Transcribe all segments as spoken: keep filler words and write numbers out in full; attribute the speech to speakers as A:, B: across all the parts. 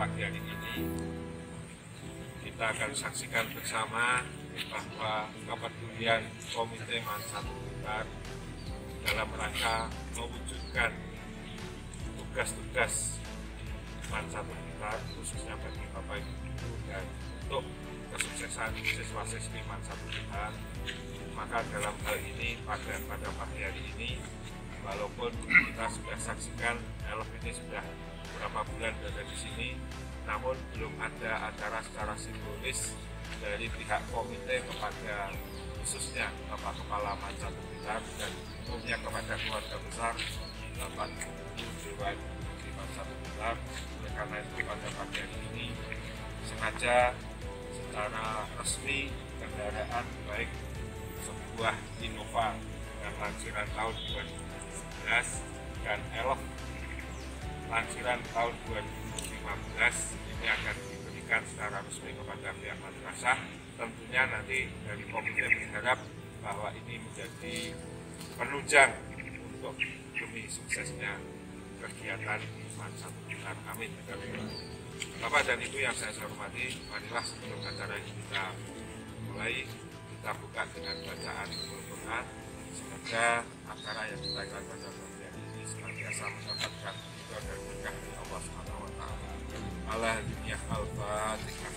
A: pagi hari ini kita akan saksikan bersama bahwa kepedulian Komite MAN satu Blitar dalam rangka mewujudkan tugas-tugas MAN satu Blitar khususnya bagi Bapak Ibu guru dan untuk kesuksesan siswa-siswi MAN satu Blitar. Maka dalam hal ini pada pada pagi hari ini, walaupun kita sudah saksikan Elf ini sudah beberapa bulan berada di sini, namun belum ada acara secara simbolis dari pihak komite kepada khususnya Bapak Kepala MAN satu Blitar dan umumnya kepada keluarga besar Bapak Ibu Dewan di MAN satu Blitar. Oleh karena itu pada pagi hari ini sengaja secara resmi kendaraan baik sebuah Innova dengan lansiran tahun dua ribu tujuh belas dan Elf lansiran tahun dua ribu lima belas ini akan diberikan secara resmi kepada pihak madrasah. Tentunya nanti dari komite berharap bahwa ini menjadi penunjang untuk demi suksesnya kegiatan MAN satu Blitar. Amin. Bapak dan Ibu yang saya hormati, marilah sebelum acara ini kita mulai, kita buka dengan bacaan Al-Quran. Semoga acara yang kita akan pada pagi hari ini senantiasa mendapatkan ridho dan berkah dari Allah Subhanahu wa Ta'ala. Al-Hadiyah Al-Fatihah.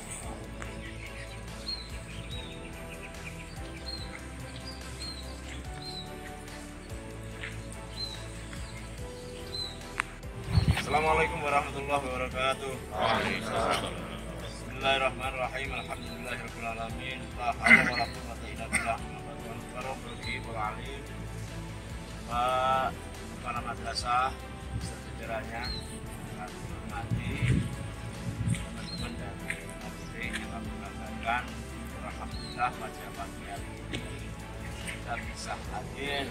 B: Assalamualaikum warahmatullahi wabarakatuh. Bismillahirrahmanirrahim. Alhamdulillahirabbil alamin. La haula wala quwwata illa billah. Pak Kepala Madrasah sejajarannya, kami hormati teman-teman dari komite yang kami banggakan. Alhamdulillah pada pagi hari ini kita bisa hadir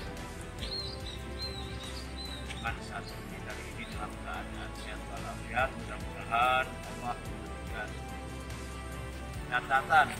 B: MAN satu Blitar ini dalam keadaan sehat walafiat. Mudah-mudahan Allah memberikan catatan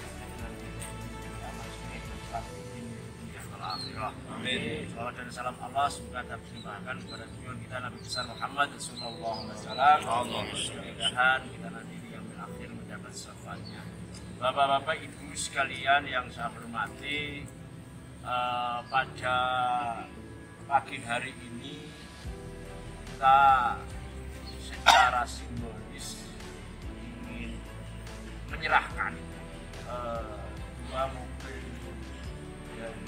B: amin. Salawat dan salam Allah semoga dapat dilimpahkan kepada junjungan kita Nabi besar Muhammad sallallahu alaihi wasallam. Mudah-mudahan kita nanti di yaumil akhir mendapat syafaatnya. Bapak-bapak Ibu sekalian yang saya hormati, uh, pada pagi hari ini kita secara simbolis ingin menyerahkan uh, dua mobil dari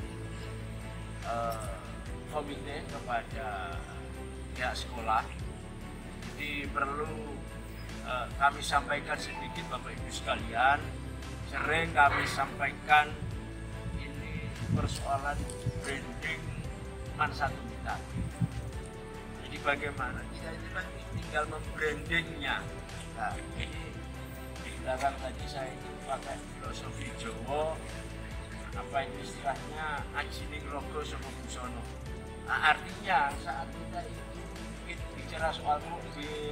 B: uh, komite kepada pihak sekolah. Jadi perlu uh, kami sampaikan sedikit Bapak Ibu sekalian, sering kami sampaikan ini persoalan branding MAN satu Blitar. Jadi bagaimana kita itu kan tinggal membrandingnya. Nah, jadi di belakang tadi saya itu pakai filosofi Jawa, apa itu istilahnya ajining logo saka busono. Nah, artinya saat kita itu kita bicara soal mobil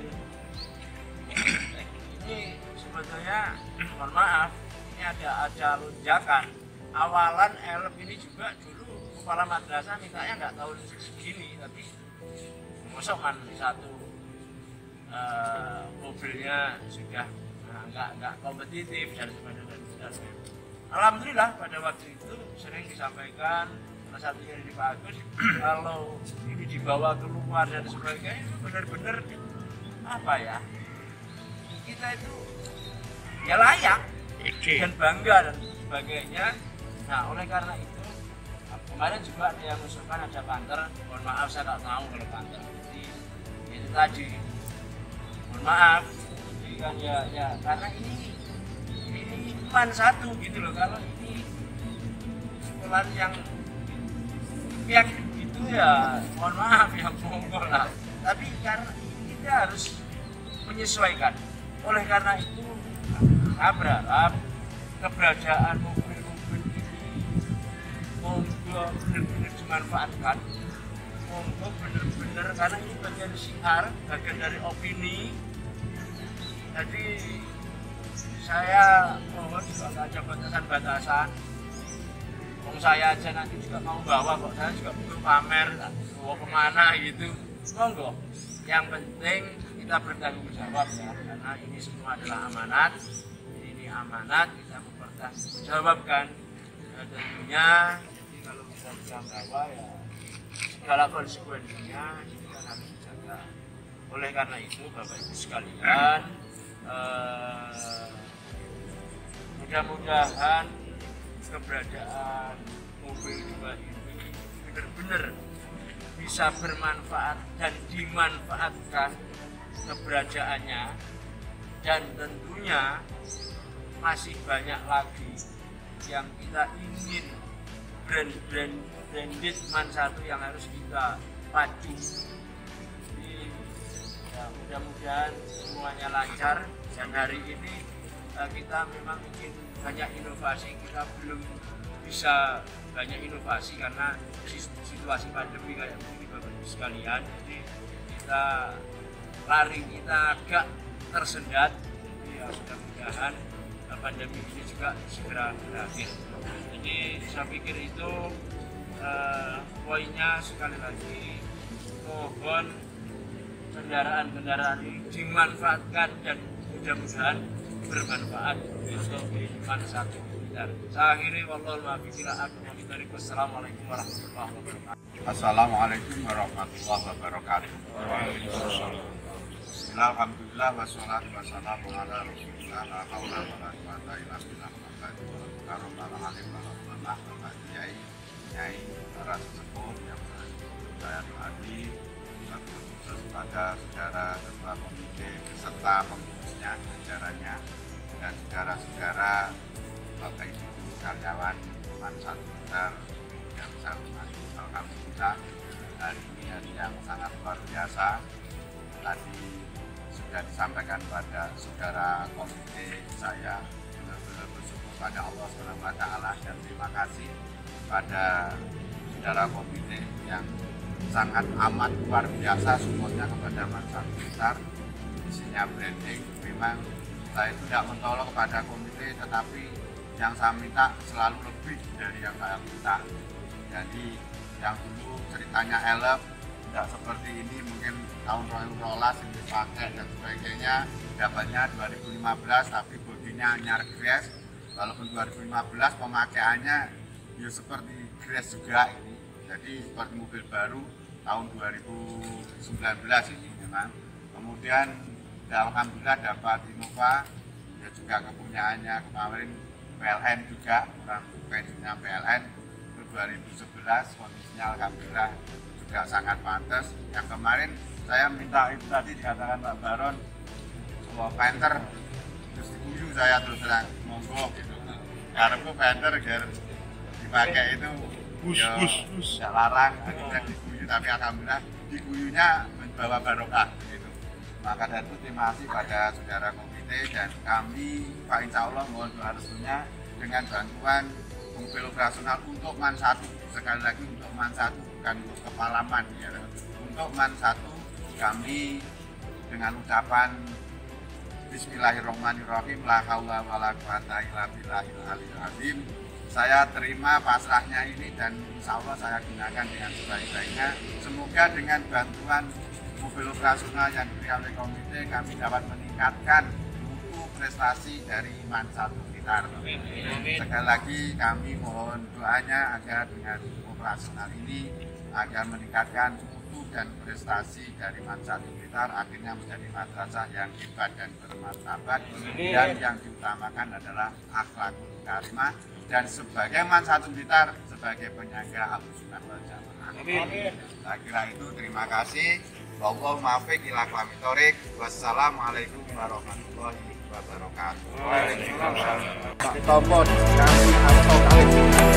B: ini sebetulnya mohon maaf ini ada ada lonjakan. Awalan Elf ini juga dulu kepala madrasah mintanya nggak tahun segini, tapi masuk MAN satu uh, mobilnya sudah nah, nggak nggak kompetitif dan sebagainya. Alhamdulillah pada waktu itu sering disampaikan, salah satunya dari Pak Agus, kalau ini dibawa keluar dan sebagainya itu benar-benar apa ya, kita itu ya layak dan bangga dan sebagainya. Nah oleh karena itu kemarin juga ada yang mengusulkan ada banter, mohon maaf saya nggak tahu kalau banter. Jadi itu tadi, mohon maaf, jadi kan ya ya karena ini ini MAN satu gitu loh. Kalau ini sekolah yang yang itu ya mohon maaf ya monggo lah. Tapi karena kita harus menyesuaikan. Oleh karena itu saya berharap keberadaan mobil-mobil ini monggo benar-benar dimanfaatkan. Monggo benar-benar karena ini bagian siar, bagian dari opini. Jadi saya mohon juga nggak ada batasan-batasan. Wong saya aja nanti juga mau bawa kok, saya juga butuh pamer, bawa kemana gitu. Monggo. Yang penting kita bertanggung jawab ya, karena ini semua adalah amanat. Ini amanat kita mempertanggungjawabkan. Nah, tentunya jadi kalau kita bilang bahwa ya segala konsekuensinya kita harus dijaga. Oleh karena itu Bapak Ibu sekalian, eh, mudah-mudahan keberadaan mobil dua ini benar-benar bisa bermanfaat dan dimanfaatkan keberadaannya, dan tentunya masih banyak lagi yang kita ingin brand-brand branded MAN satu yang harus kita pacu. Jadi ya, mudah-mudahan semuanya lancar, dan hari ini uh, kita memang ingin banyak inovasi, kita belum bisa banyak inovasi karena situasi pandemi kayak begini Bapak Ibu sekalian. Jadi kita lari kita agak tersendat. Jadi ya mudah-mudahan pandemi ini juga segera berakhir. Jadi saya pikir itu eh, poinnya. Sekali lagi mohon kendaraan-kendaraan ini dimanfaatkan dan mudah-mudahan bermanfaat untuk MAN satu. Saya akhiri, wallahul muwaffiq ila aqwamit thoriq. Wassalamualaikum warahmatullahi wabarakatuh.
C: Assalamualaikum warahmatullahi wabarakatuh. Alhamdulillah wassalatu wassalamu ala Rasulillah la haula wala quwwata illa billah. Karomal alim warahmatullah Bapak Kiai, Kiai, para sesepuh yang saya hormati, kepada saudara ketua komite beserta pengurusnya, jajarannya, dan saudara-saudara Bapak Ibu karyawan MAN satu Blitar yang saya hormati. Alhamdulillah hari ini hari yang sangat luar biasa. Tadi sudah disampaikan pada saudara komite, saya benar-benar bersyukur pada Allah subhanahu wa taala dan terima kasih pada saudara komite yang sangat amat luar biasa supportnya kepada MAN satu Blitar. Isinya branding, memang saya tidak mentolong kepada komite, tetapi yang saya minta selalu lebih dari yang saya minta. Jadi yang dulu ceritanya elep tidak seperti ini, mungkin tahun dua ribu dua belas ini dipakai dan sebagainya, dapatnya dua ribu lima belas tapi bodinya hanya regres. Walaupun dua ribu lima belas pemakaiannya ya seperti regres juga ini, jadi seperti mobil baru tahun dua ribu sembilan belas ini memang. Kemudian ya, alhamdulillah dapat Innova ya, juga kepunyaannya kemarin P L N juga, orang bensinnya P L N itu dua ribu sebelas, kondisinya alhamdulillah juga sangat pantas. Yang kemarin saya minta itu tadi dikatakan Pak Baron bahwa Panther terus diguyu, saya terus terang monggo gitu. Karena itu Panther biar dipakai itu bus ya, bus bus tidak larang, akhirnya diguyu, tapi alhamdulillah diguyunya membawa barokah gitu. Maka dari itu terima kasih pada saudara komite, dan kami Pak insya Allah mohon doa restunya dengan bantuan mobil operasional untuk MAN satu. Sekali lagi untuk MAN satu, bukan untuk kepala MAN ya. Untuk MAN satu kami dengan ucapan Bismillahirrahmanirrahim, la haula wala quwata illa billahil aliyil azim. Saya terima pasrahnya ini dan insya Allah saya gunakan dengan sebaik-baiknya. Semoga dengan bantuan mobil operasional yang diberikan oleh komite kami dapat meningkatkan mutu prestasi dari MAN satu Blitar. Sekali lagi kami mohon doanya agar dengan operasional ini agar meningkatkan mutu dan prestasi dari MAN satu Blitar, akhirnya menjadi madrasah yang hebat dan bermartabat, dan yang diutamakan adalah akhlakul karimah, dan sebagai MAN satu Blitar sebagai penyangga Ahlus Sunnah wal Jamaah. Saya kira itu, terima kasih. Wallahul muwaffiq ila aqwamit thoriq. Wassalamualaikum warahmatullahi wabarakatuh. Waalaikumsalam. Pak Topo kami atau kali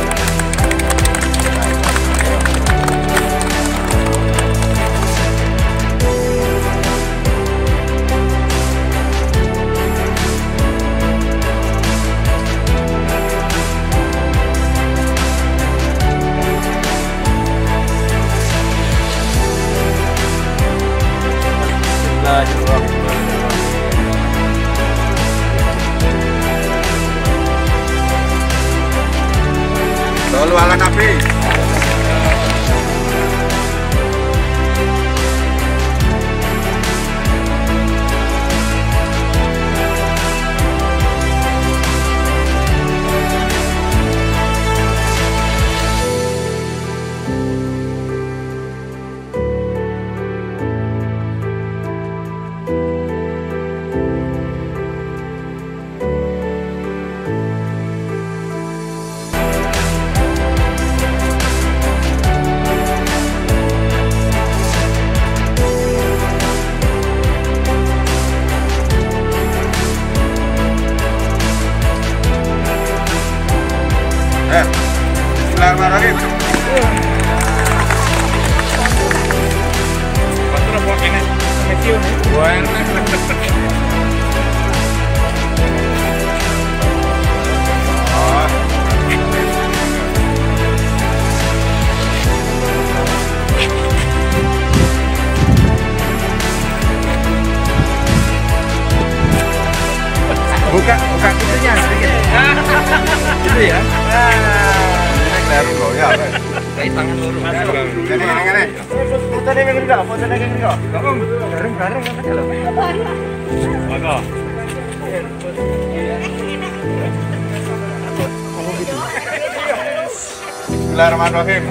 C: Shollu ala Nabi.
B: buka buka pintunya sedikit. Gitu ya.
C: Ini dari goyang.
B: Kayak tangan lurus.
C: Ini ini ini.
B: Foto nih kan enggak? Foto nih kan enggak? Kamu gareng-gareng kan aja loh. Maka.
C: Bismillahirrahmanirrahim.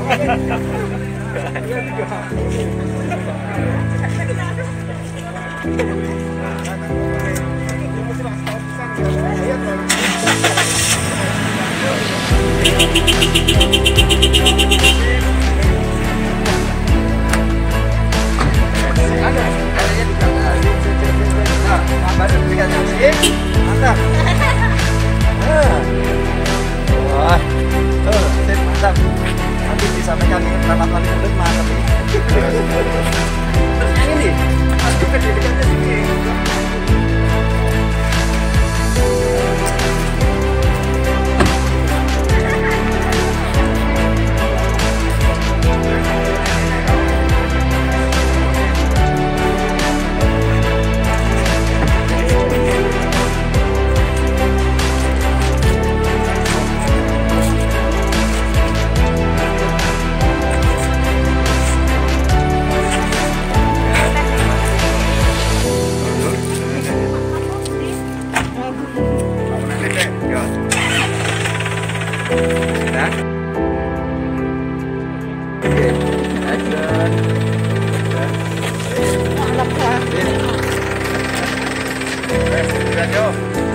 B: Wah, tuh, sip, mantap. Nanti disampaikan pertama kali mulut mantap nih. Terus yang ini, mas juga di dekatnya sini.
C: Yo.